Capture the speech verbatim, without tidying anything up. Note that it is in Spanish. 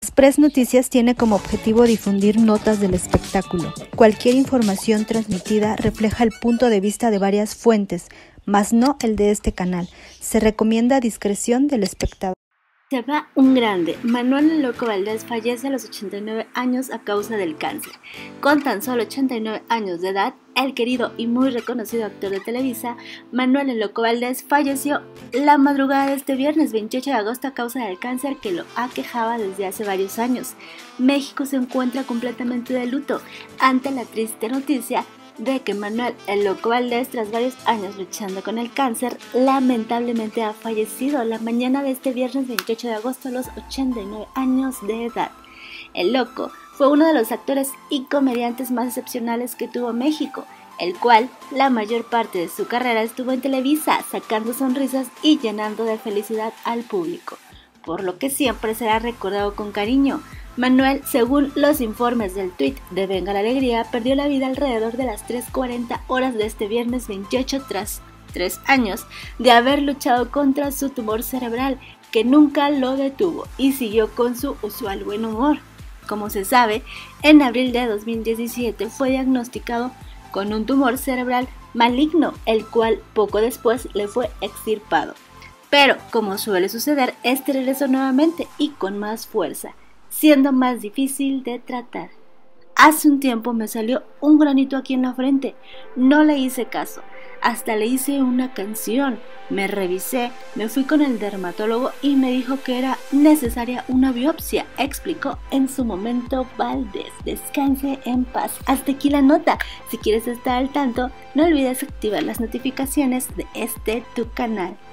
Express Noticias tiene como objetivo difundir notas del espectáculo. Cualquier información transmitida refleja el punto de vista de varias fuentes, mas no el de este canal. Se recomienda discreción del espectador. Se va un grande. Manuel El Loco Valdés fallece a los ochenta y nueve años a causa del cáncer. Con tan solo ochenta y nueve años de edad, el querido y muy reconocido actor de Televisa, Manuel El Loco Valdés, falleció la madrugada de este viernes veintiocho de agosto a causa del cáncer que lo aquejaba desde hace varios años. México se encuentra completamente de luto ante la triste noticia de que Manuel El Loco Valdés, tras varios años luchando con el cáncer, lamentablemente ha fallecido la mañana de este viernes veintiocho de agosto a los ochenta y nueve años de edad. El Loco fue uno de los actores y comediantes más excepcionales que tuvo México, el cual la mayor parte de su carrera estuvo en Televisa, sacando sonrisas y llenando de felicidad al público, por lo que siempre será recordado con cariño. Manuel, según los informes del tuit de Venga la Alegría, perdió la vida alrededor de las tres cuarenta horas de este viernes veintiocho tras tres años de haber luchado contra su tumor cerebral, que nunca lo detuvo y siguió con su usual buen humor. Como se sabe, en abril de dos mil diecisiete fue diagnosticado con un tumor cerebral maligno, el cual poco después le fue extirpado. Pero, como suele suceder, este regresó nuevamente y con más fuerza, siendo más difícil de tratar. Hace un tiempo me salió un granito aquí en la frente, no le hice caso, hasta le hice una canción, me revisé, me fui con el dermatólogo y me dijo que era necesaria una biopsia, explicó en su momento Valdés. Descanse en paz. Hasta aquí la nota. Si quieres estar al tanto, no olvides activar las notificaciones de este tu canal.